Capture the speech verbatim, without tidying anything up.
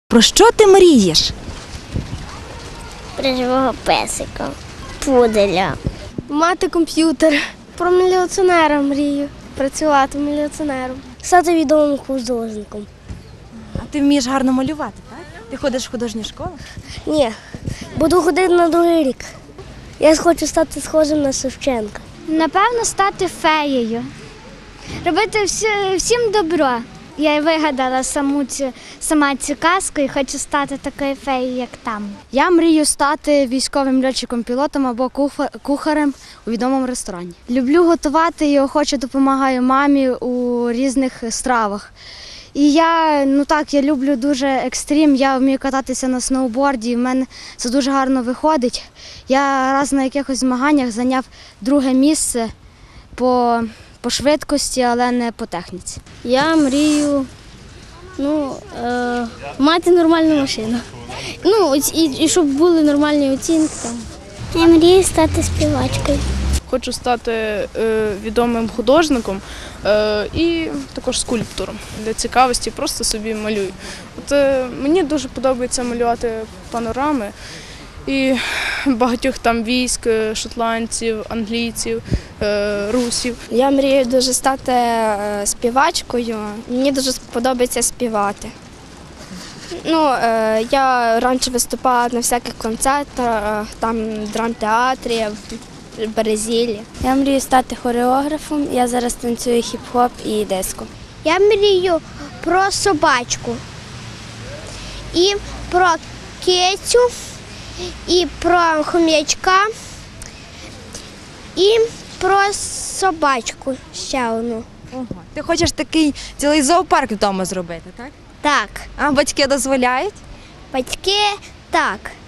Про що ти мрієш? Про живого песика, пуделя. Мати комп'ютер. Про міліціонера мрію. Працювати міліціонером. Стати відомим художником. А ти вмієш гарно малювати, так? Ти ходиш в художню школу? Ні, буду ходити на другий рік. Я хочу стати схожим на Шевченка. Напевно, стати феєю. Робити всі, всім добро. Я вигадала саму цю, сама цю казку і хочу стати такою феєю, як там. Я мрію стати військовим льотчиком-пілотом або кухарем у відомому ресторані. Люблю готувати і охоче допомагаю мамі у різних стравах. І я, ну так, я люблю дуже екстрім, я вмію кататися на сноуборді, в мене це дуже гарно виходить. Я раз на якихось змаганнях зайняв друге місце по, по швидкості, але не по техніці. Я мрію ну, е, мати нормальну машину. Ну, і, і щоб були нормальні оцінки там. Я мрію стати співачкою. Хочу стати е, відомим художником е, і також скульптором. Для цікавості просто собі малюю. От, е, мені дуже подобається малювати панорами і багатьох там військ, шотландців, англійців, е, русів. Я мрію дуже стати е, співачкою. Мені дуже подобається співати. Ну, е, я раніше виступала на всяких концертах, там в драмтеатрі, в Березілі. Я мрію стати хореографом, я зараз танцюю хіп-хоп і диско. Я мрію про собачку. І про кицю, і про хом'ячка, і про собачку ще одну. Ого. Ти хочеш такий цілий зоопарк вдома зробити, так? Так, А батьки дозволяють? батьки так.